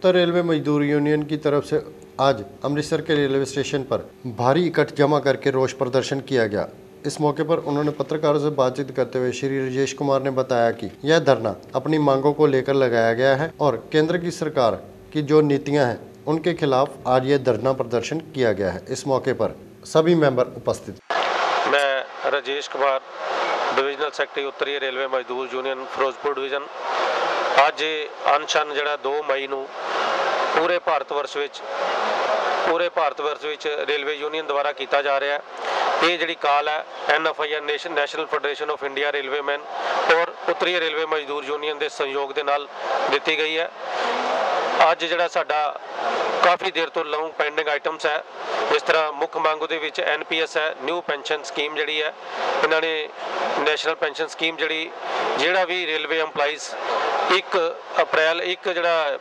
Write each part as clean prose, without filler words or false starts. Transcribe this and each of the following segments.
उत्तर railway मजदूर union की तरफ से आज अमृतसर के रेलवे स्टेशन पर भारी इकट्ठ जमा करके रोष प्रदर्शन किया गया। इस मौके पर उन्होंने पत्रकारों से बातचीत करते हुए श्री राजेश कुमार ने बताया कि यह धरना अपनी मांगों को लेकर लगाया गया है और केंद्र की सरकार की जो नीतियां हैं उनके खिलाफ आज यह धरना प्रदर्शन किया गया है। इस मौके पर सभी मेंबर उपस्थित। मैं राजेश कुमार, डिविजनल सैकटरी उत्तरी रेलवे मजदूर यूनियन फिरोजपुर डिवीजन। ਅੱਜ ਅਨਸ਼ਨ ਜਿਹੜਾ 2 ਮਈ ਨੂੰ ਪੂਰੇ ਭਾਰਤ ਵਰਸ਼ ਵਿੱਚ ਰੇਲਵੇ ਯੂਨੀਅਨ ਦੁਆਰਾ ਕੀਤਾ ਜਾ ਰਿਹਾ ਹੈ। ਇਹ ਜਿਹੜੀ ਕਾਲ ਹੈ NFI national federation of India railwaymen ਔਰ ਉੱਤਰੀ ਰੇਲਵੇ ਮਜ਼ਦੂਰ ਯੂਨੀਅਨ ਦੇ ਸਹਿਯੋਗ ਦੇ ਨਾਲ ਦਿੱਤੀ ਗਈ ਹੈ। ਅੱਜ ਜਿਹੜਾ ਸਾਡਾ ਕਾਫੀ ਦੇਰ ਤੋਂ ਲੌਂਗ ਪੈਂਡਿੰਗ ਆਈਟਮਸ ਹੈ, ਜਿਸ ਤਰ੍ਹਾਂ ਮੁੱਖ ਮੰਗ ਉਹਦੇ ਵਿੱਚ NPS ਹੈ, ਨਿਊ ਪੈਨਸ਼ਨ ਸਕੀਮ ਜਿਹੜੀ ਹੈ, ਇਹਨਾਂ ਨੇ ਨੈਸ਼ਨਲ ਪੈਨਸ਼ਨ ਸਕੀਮ ਜਿਹੜਾ ਵੀ ਰੇਲਵੇ EMPLOYEES 1 ਅਪ੍ਰੈਲ ਜਿਹੜਾ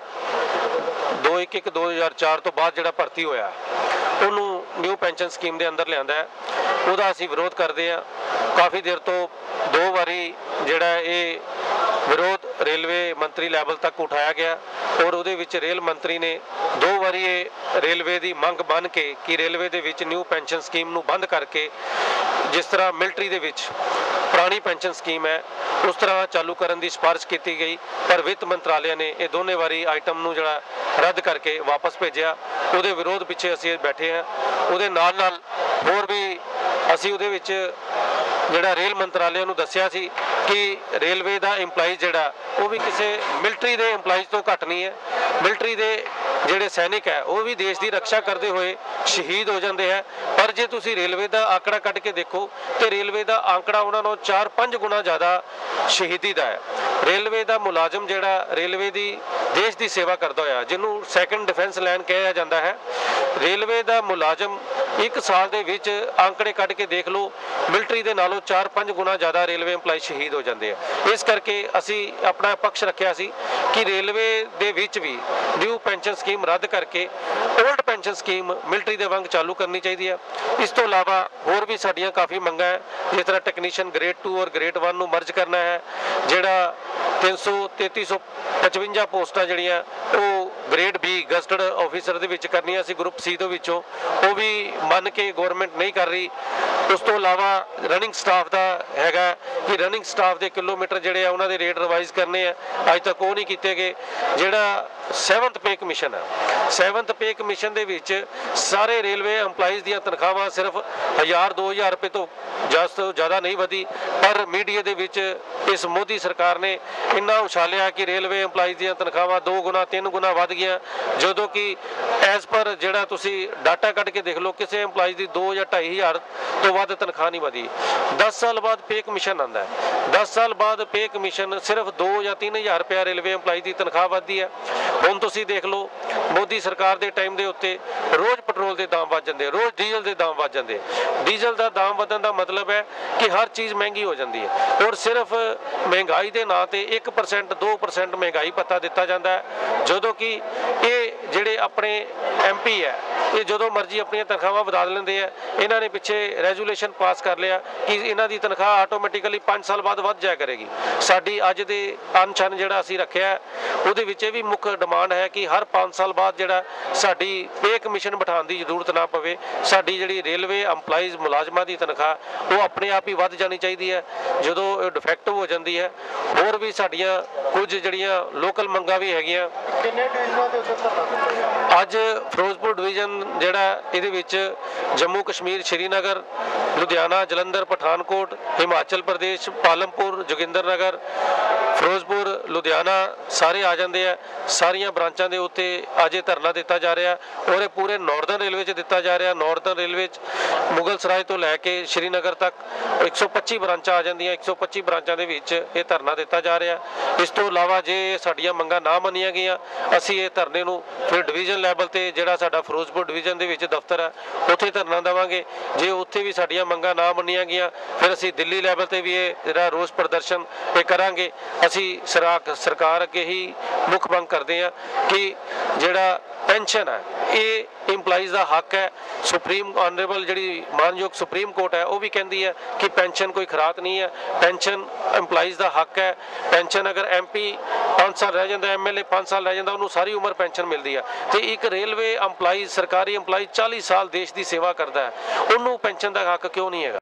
2/1/2004 ਤੋਂ ਬਾਅਦ ਜਿਹੜਾ ਭਰਤੀ ਹੋਇਆ ਉਹਨੂੰ ਨਿਊ ਪੈਨਸ਼ਨ ਸਕੀਮ ਦੇ ਅੰਦਰ ਲਿਆਂਦਾ ਹੈ। ਉਹਦਾ ਅਸੀਂ ਵਿਰੋਧ ਕਰਦੇ ਹਾਂ। ਕਾਫੀ ਦੇਰ ਤੋਂ 2 ਵਾਰੀ ਜਿਹੜਾ ਇਹ ਵਿਰੋਧ ਰੇਲਵੇ ਮੰਤਰੀ ਲੈਵਲ ਤੱਕ ਉਠਾਇਆ ਗਿਆ ਔਰ ਉਹਦੇ ਵਿੱਚ ਰੇਲ ਮੰਤਰੀ ਨੇ 2 ਵਾਰੀ ਇਹ ਰੇਲਵੇ ਦੀ ਮੰਗ ਮੰਨ ਕੇ ਕਿ ਰੇਲਵੇ ਦੇ ਵਿੱਚ ਨਿਊ ਪੈਨਸ਼ਨ ਸਕੀਮ ਨੂੰ ਬੰਦ ਕਰਕੇ ਜਿਸ ਤਰ੍ਹਾਂ ਮਿਲਟਰੀ ਦੇ ਵਿੱਚ ਪੁਰਾਣੀ ਪੈਨਸ਼ਨ ਸਕੀਮ ਹੈ ਉਸ ਤਰ੍ਹਾਂ ਚਾਲੂ ਕਰਨ ਦੀ ਸਿਫਾਰਿਸ਼ ਕੀਤੀ ਗਈ, ਪਰ ਵਿੱਤ ਮੰਤਰਾਲੇ ਨੇ ਇਹ ਦੋਨੇ ਵਾਰੀ ਆਈਟਮ ਨੂੰ ਜਿਹੜਾ ਰੱਦ ਕਰਕੇ ਵਾਪਸ ਭੇਜਿਆ। ਉਹਦੇ ਵਿਰੋਧ ਪਿੱਛੇ ਅਸੀਂ ਬੈਠੇ ਹਾਂ। ਉਹਦੇ ਨਾਲ ਹੋਰ ਵੀ ਅਸੀਂ ਉਹਦੇ ਵਿੱਚ ਜਿਹੜਾ ਰੇਲ ਮੰਤਰਾਲੇ ਨੂੰ ਦੱਸਿਆ ਸੀ ਕਿ ਰੇਲਵੇ ਦਾ EMPLOYEES ਜਿਹੜਾ ਉਹ ਵੀ ਕਿਸੇ ਮਿਲਟਰੀ ਦੇ EMPLOYEES ਤੋਂ ਘੱਟ ਨਹੀਂ ਹੈ। ਮਿਲਟਰੀ ਦੇ ਜਿਹੜੇ ਸੈਨਿਕ ਹੈ ਉਹ ਵੀ ਦੇਸ਼ ਦੀ ਰੱਖਿਆ ਕਰਦੇ ਹੋਏ ਸ਼ਹੀਦ ਹੋ ਜਾਂਦੇ ਹੈ, ਪਰ ਜੇ ਤੁਸੀਂ ਰੇਲਵੇ ਦਾ ਆંકੜਾ ਕੱਢ ਕੇ ਦੇਖੋ ਤੇ ਰੇਲਵੇ ਦਾ ਆંકੜਾ ਉਹਨਾਂ ਨਾਲੋਂ 4-5 ਗੁਣਾ ਜ਼ਿਆਦਾ ਸ਼ਹੀਦੀ ਦਾ ਹੈ। ਰੇਲਵੇ ਦਾ ਮੁਲਾਜ਼ਮ ਜਿਹੜਾ ਰੇਲਵੇ ਦੀ ਦੇਸ਼ ਦੀ ਸੇਵਾ ਕਰਦਾ ਹੋਇਆ, ਜਿਹਨੂੰ ਸੈਕੰਡ ਡਿਫੈਂਸ ਲਾਈਨ ਕਿਹਾ ਜਾਂਦਾ ਹੈ, ਰੇਲਵੇ ਦਾ ਮੁਲਾਜ਼ਮ 1 ਸਾਲ ਦੇ ਵਿੱਚ ਆંકੜੇ ਕੱਢ ਕੇ ਦੇਖ ਲਓ, ਮਿਲਟਰੀ ਦੇ ਨਾਲੋਂ 4-5 ਗੁਣਾ ਜ਼ਿਆਦਾ ਰੇਲਵੇ EMPLOYEES ਸ਼ਹੀਦ ਹੋ ਜਾਂਦੇ ਆ। ਇਸ ਕਰਕੇ ਅਸੀਂ ਆਪਣਾ ਪੱਖ ਰੱਖਿਆ ਸੀ ਕਿ ਰੇਲਵੇ ਦੇ ਵਿੱਚ ਵੀ ਨਿਊ ਪੈਨਸ਼ਨ ਸਕੀਮ ਰੱਦ ਕਰਕੇ ਓਲਡ ਪੈਨਸ਼ਨ ਸਕੀਮ ਮਿਲਟਰੀ ਦੇ ਵਾਂਗ ਚਾਲੂ ਕਰਨੀ ਚਾਹੀਦੀ ਹੈ। ਇਸ ਤੋਂ ਇਲਾਵਾ ਹੋਰ ਵੀ ਸਾਡੀਆਂ ਕਾਫੀ ਮੰਗਾਂ ਹੈ, ਜਿਸ ਤਰ੍ਹਾਂ ਟੈਕਨੀਸ਼ੀਅਨ ਗ੍ਰੇਡ 2 ਔਰ ਗ੍ਰੇਡ 1 ਨੂੰ ਮਰਜ ਕਰਨਾ ਹੈ। ਜਿਹੜਾ 355 ਪੋਸਟਾਂ ਜਿਹੜੀਆਂ ਉਹ ਗ੍ਰੇਡ B ਗਜ਼ਟਡ ਆਫੀਸਰ ਦੇ ਵਿੱਚ ਕਰਨੀਆਂ ਸੀ ਗਰੁੱਪ C ਦੇ ਵਿੱਚੋਂ, ਉਹ ਵੀ ਮੰਨ ਕੇ ਗਵਰਨਮੈਂਟ ਨਹੀਂ ਕਰ ਰਹੀ। ਉਸ ਤੋਂ ਇਲਾਵਾ ਰਨਿੰਗ ਸਟਾਫ ਦਾ ਹੈਗਾ ਕਿ ਰਨਿੰਗ ਸਟਾਫ ਦੇ ਕਿਲੋਮੀਟਰ ਜਿਹੜੇ ਆ ਉਹਨਾਂ ਦੇ ਰੇਟ ਰਿਵਾਈਜ਼ ਕਰਨੇ ਆ, ਅੱਜ ਤੱਕ ਉਹ ਨਹੀਂ ਕੀਤੇ ਗਏ। ਜਿਹੜਾ 7th ਪੇ ਕਮਿਸ਼ਨ ਹੈ, 7th ਪੇ ਕਮਿਸ਼ਨ ਦੇ ਵਿੱਚ ਸਾਰੇ ਰੇਲਵੇ EMPLOYEES ਦੀਆਂ ਤਨਖਾਹਾਂ ਸਿਰਫ 1000-2000 ਰੁਪਏ ਤੋਂ ਜ਼ਿਆਦਾ ਨਹੀਂ ਵਧੀ, ਪਰ ਮੀਡੀਆ ਦੇ ਵਿੱਚ ਇਸ ਮੋਦੀ ਸਰਕਾਰ ਨੇ ਇੰਨਾ ਉਛਾਲਿਆ ਕਿ ਰੇਲਵੇ EMPLOYEES ਦੀਆਂ ਤਨਖਾਹਾਂ 2 ਗੁਣਾ 3 ਗੁਣਾ ਵੱਧ ਗਈਆਂ, ਜਦੋਂ ਕਿ ਐਜ਼ ਪਰ ਜਿਹੜਾ ਤੁਸੀਂ ਡਾਟਾ ਕੱਢ ਕੇ ਦੇਖ ਲਓ ਕਿਸੇ EMPLOYEES ਦੀ 2 ਜਾਂ 2500 ਤੋਂ ਵੱਧ ਤਨਖਾਹ ਨਹੀਂ ਵਧੀ। 10 ਸਾਲ ਬਾਅਦ ਪੇ ਕਮਿਸ਼ਨ ਆਉਂਦਾ ਹੈ, 10 ਸਾਲ ਬਾਅਦ ਪੇ ਕਮਿਸ਼ਨ ਸਿਰਫ 2 ਜਾਂ 3000 ਰੁਪਇਆ ਰੇਲਵੇ EMPLOYEES ਦੀ ਤਨਖਾਹ ਵੱਧਦੀ ਹੈ। ਹੁਣ ਤੁਸੀਂ ਦੇਖ ਲਓ ਮੋਦੀ ਸਰਕਾਰ ਦੇ ਟਾਈਮ ਦੇ ਉੱਤੇ ਰੋਜ਼ ਪੈਟਰੋਲ ਦੇ ਦਾਮ ਵੱਧ ਜਾਂਦੇ, ਰੋਜ਼ ਡੀਜ਼ਲ ਦੇ ਦਾਮ ਵੱਧ ਜਾਂਦੇ। ਡੀਜ਼ਲ ਦਾ ਦਾਮ ਵਧਣ ਦਾ ਮਤਲਬ ਹੈ ਕਿ ਹਰ ਚੀਜ਼ ਮਹਿੰਗੀ ਹੋ ਜਾਂਦੀ ਹੈ ਔਰ ਸਿਰਫ ਮਹਿੰਗਾਈ ਦੇ ਨਾਂ ਤੇ 1% 2% ਮਹਿੰਗਾਈ ਭੱਤਾ ਦਿੱਤਾ ਜਾਂਦਾ ਹੈ, ਜਦੋਂ ਕਿ ਇਹ ਜਿਹੜੇ ਆਪਣੇ MP ਹੈ ਇਹ ਜਦੋਂ ਮਰਜ਼ੀ ਆਪਣੀਆਂ ਤਨਖਾਹਾਂ ਵਧਾ ਲੈਂਦੇ ਆ। ਇਹਨਾਂ ਨੇ ਪਿੱਛੇ ਰੈਜੂਲੇਸ਼ਨ ਪਾਸ ਕਰ ਲਿਆ ਕਿ ਇਹਨਾਂ ਦੀ ਤਨਖਾਹ ਆਟੋਮੈਟਿਕਲੀ 5 ਸਾਲ ਬਾਅਦ ਵੱਧ ਜਾਇਆ ਕਰੇਗੀ। ਸਾਡੀ ਅੱਜ ਦੇ ਅਨਸ਼ਨ ਜਿਹੜਾ ਅਸੀਂ ਰੱਖਿਆ ਉਹਦੇ ਵਿੱਚ ਇਹ ਵੀ ਮੁੱਖ ਡਿਮਾਂਡ ਹੈ ਕਿ ਹਰ 5 ਸਾਲ ਬਾਅਦ ਜਿਹੜਾ ਸਾਡੀ ਪੇ ਕਮਿਸ਼ਨ ਬਿਠਾਉਣ ਦੀ ਜ਼ਰੂਰਤ ਨਾ ਪਵੇ। ਸਾਡੀ ਜਿਹੜੀ ਰੇਲਵੇ EMPLOYEES ਮੁਲਾਜ਼ਮਾਂ ਦੀ ਤਨਖਾਹ ਉਹ ਆਪਣੇ ਆਪ ਹੀ ਵੱਧ ਜਾਣੀ ਚਾਹੀਦੀ ਹੈ ਜਦੋਂ ਇਹ ਡਿਫੈਕਟਿਵ ਹੋ ਜਾਂਦੀ ਹੈ। ਹੋਰ ਵੀ ਸਾਡੀਆਂ ਕੁਝ ਜਿਹੜੀਆਂ ਲੋਕਲ ਮੰਗਾਂ ਵੀ ਹੈਗੀਆਂ। ਅੱਜ ਫਿਰੋਜ਼ਪੁਰ ਡਿਵੀਜ਼ਨ ਜਿਹੜਾ ਇਹਦੇ ਵਿੱਚ ਜੰਮੂ ਕਸ਼ਮੀਰ, ਸ਼੍ਰੀਨਗਰ, ਲੁਧਿਆਣਾ, ਜਲੰਧਰ, ਪਠਾਨਕੋਟ, ਹਿਮਾਚਲ ਪ੍ਰਦੇਸ਼, ਪਾਲਮਪੁਰ, ਜੋਗਿੰਦਰ ਨਗਰ, ਫਿਰੋਜ਼ਪੁਰ, ਲੁਧਿਆਣਾ ਸਾਰੇ ਆ ਜਾਂਦੇ ਆ। ਸਾਰੀਆਂ ਬ੍ਰਾਂਚਾਂ ਦੇ ਉੱਤੇ ਅੱਜ ਇਹ ਧਰਨਾ ਦਿੱਤਾ ਜਾ ਰਿਹਾ ਔਰ ਇਹ ਪੂਰੇ ਨਾਰਦਰਨ ਰੇਲਵੇ 'ਚ ਦਿੱਤਾ ਜਾ ਰਿਹਾ। ਨਾਰਦਰਨ ਰੇਲਵੇ 'ਚ ਮੁਗਲ ਸਰਾਏ ਤੋਂ ਲੈ ਕੇ ਸ਼੍ਰੀਨਗਰ ਤੱਕ 125 ਬ੍ਰਾਂਚਾਂ ਆ ਜਾਂਦੀਆਂ। 125 ਬ੍ਰਾਂਚਾਂ ਦੇ ਵਿੱਚ ਇਹ ਧਰਨਾ ਦਿੱਤਾ ਜਾ ਰਿਹਾ। ਇਸ ਤੋਂ ਇਲਾਵਾ ਜੇ ਸਾਡੀਆਂ ਮੰਗਾਂ ਨਾ ਮੰਨੀਆਂ ਗਈਆਂ ਅਸੀਂ ਇਹ ਧਰਨੇ ਨੂੰ ਫਿਰ ਡਿਵੀਜ਼ਨ ਲੈਵਲ ਤੇ ਜਿਹੜਾ ਸਾਡਾ ਫਿਰੋਜ਼ਪੁਰ ਡਿਵੀਜ਼ਨ ਦੇ ਵਿੱਚ ਦਫ਼ਤਰ ਹੈ ਉੱਥੇ ਧਰਨਾ ਦੇਵਾਂਗੇ। ਜੇ ਉੱਥੇ ਵੀ ਸਾਡੀਆਂ ਮੰਗਾਂ ਨਾ ਮੰਨੀਆਂ ਗਈਆਂ ਫਿਰ ਅਸੀਂ ਦਿੱਲੀ ਲੈਵਲ ਤੇ ਵੀ ਇਹ ਜਿਹੜਾ ਰੋਸ ਪ੍ਰਦਰਸ਼ਨ ਇਹ ਕਰਾਂਗੇ। ਅਸੀਂ ਸਰਕਾਰ ਅੱਗੇ ਹੀ ਮੁੱਖ ਮੰਗ ਕਰਦੇ ਹਾਂ ਕਿ ਜਿਹੜਾ ਪੈਨਸ਼ਨ ਹੈ ਇਹ ਇੰਪਲਾਈਜ਼ ਦਾ ਹੱਕ ਹੈ। ਸੁਪਰੀਮ ਆਨਰੇਬਲ ਜਿਹੜੀ ਮਾਨਯੋਗ ਸੁਪਰੀਮ ਕੋਰਟ ਹੈ ਉਹ ਵੀ ਕਹਿੰਦੀ ਹੈ ਕਿ ਪੈਨਸ਼ਨ ਕੋਈ ਖਰਾਤ ਨਹੀਂ ਹੈ, ਪੈਨਸ਼ਨ ਇੰਪਲਾਈਜ਼ ਦਾ ਹੱਕ ਹੈ। ਪੈਨਸ਼ਨ ਅਗਰ MP 5 ਸਾਲ ਰਹਿ ਜਾਂਦਾ, MLA 5 ਸਾਲ ਰਹਿ ਜਾਂਦਾ, ਉਹਨੂੰ ਸਾਰੀ ਉਮਰ ਪੈਨਸ਼ਨ ਮਿਲਦੀ ਹੈ। ਤੇ ਇੱਕ ਰੇਲਵੇ ਇੰਪਲਾਈਜ਼, ਸਰਕਾਰੀ ਇੰਪਲਾਈਜ਼ 40 ਸਾਲ ਦੇਸ਼ ਦੀ ਸੇਵਾ ਕਰਦਾ ਹੈ, ਉਹਨੂੰ ਪੈਨਸ਼ਨ ਦਾ ਹੱਕ ਕਿਉਂ ਨਹੀਂ ਹੈਗਾ?